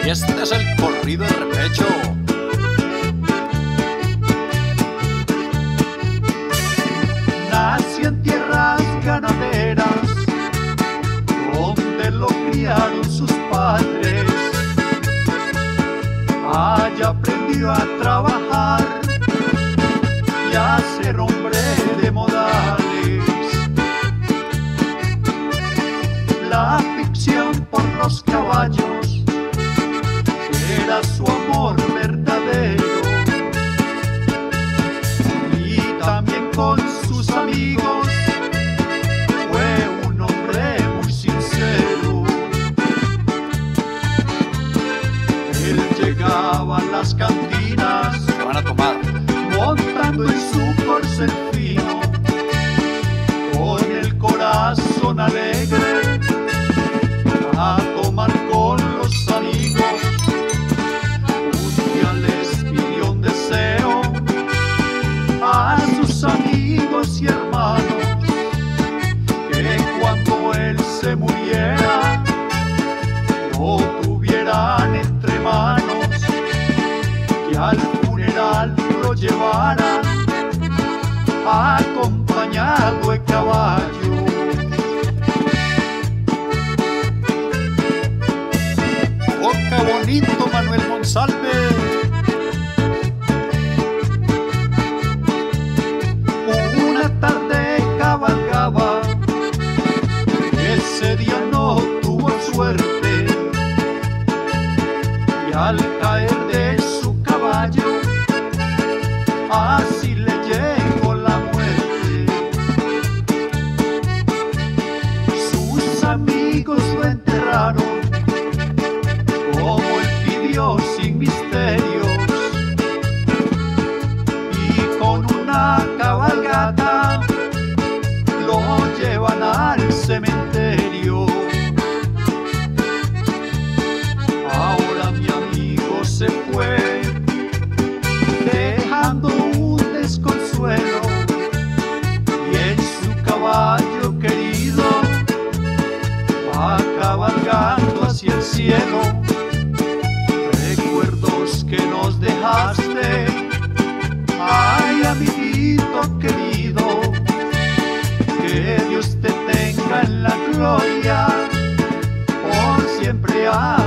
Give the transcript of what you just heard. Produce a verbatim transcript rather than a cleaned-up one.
Y este es el corrido de repecho. Nació en tierras ganaderas, donde lo criaron sus padres. Allá aprendió a trabajar y a ser hombre de modales. La ficción por los caballos era su amor verdadero, y también con sus amigos fue un hombre muy sincero. Él llegaba a las cantinas, Se van a tomar. montando en su corcel fino, con el corazón alegre, a tomar con los amigos. Un día les pidió un deseo a sus amigos y hermanos, que cuando él se muriera lo tuvieran entre manos, que al funeral lo llevaran acompañado de caballo. ¡Oh, qué bonito, Manuel Monsalve! Una tarde cabalgaba, ese día no tuvo suerte, y al caer de su caballo así le llegó la muerte. Sus amigos lo enterraron como él pidió, sin misterios, y con una cabalgata lo llevan al cementerio. Ahora mi amigo se fue, dejando un desconsuelo, y en su caballo querido va cabalgando hacia el cielo. Recuerdos que nos dejaste, ay amiguito querido, que Dios te tenga en la gloria por siempre.